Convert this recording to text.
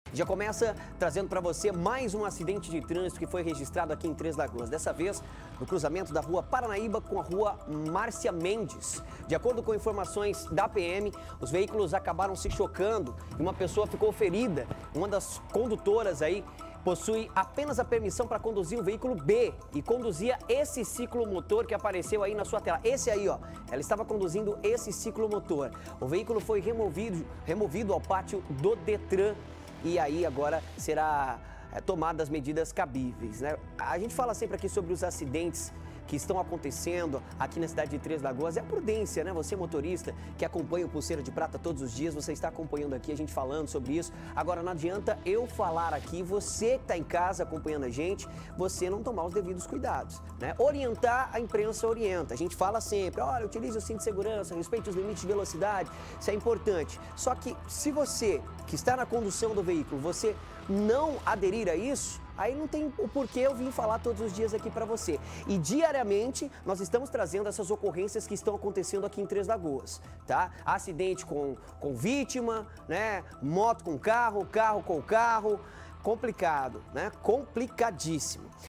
Já começa trazendo para você mais um acidente de trânsito que foi registrado aqui em Três Lagoas. Dessa vez, no cruzamento da rua Paranaíba com a rua Márcia Mendes. De acordo com informações da PM, os veículos acabaram se chocando e uma pessoa ficou ferida. Uma das condutoras aí possui apenas a permissão para conduzir o veículo B e conduzia esse ciclomotor que apareceu aí na sua tela. Esse aí, ó, ela estava conduzindo esse ciclomotor. O veículo foi removido ao pátio do Detran e aí agora será tomadas as medidas cabíveis, né? A gente fala sempre aqui sobre os acidentes que estão acontecendo aqui na cidade de Três Lagoas. É a prudência, né? Você, motorista, que acompanha o Pulseira de Prata todos os dias, você está acompanhando aqui, a gente falando sobre isso. Agora, não adianta eu falar aqui, você que está em casa acompanhando a gente, você não tomar os devidos cuidados, né? Orientar, a imprensa orienta. A gente fala sempre, olha, utilize o cinto de segurança, respeite os limites de velocidade, isso é importante. Só que se você, que está na condução do veículo, você não aderir a isso, aí não tem o porquê eu vim falar todos os dias aqui para você. E diariamente nós estamos trazendo essas ocorrências que estão acontecendo aqui em Três Lagoas, tá? Acidente com vítima, né? Moto com carro, carro com carro, complicado, né? Complicadíssimo.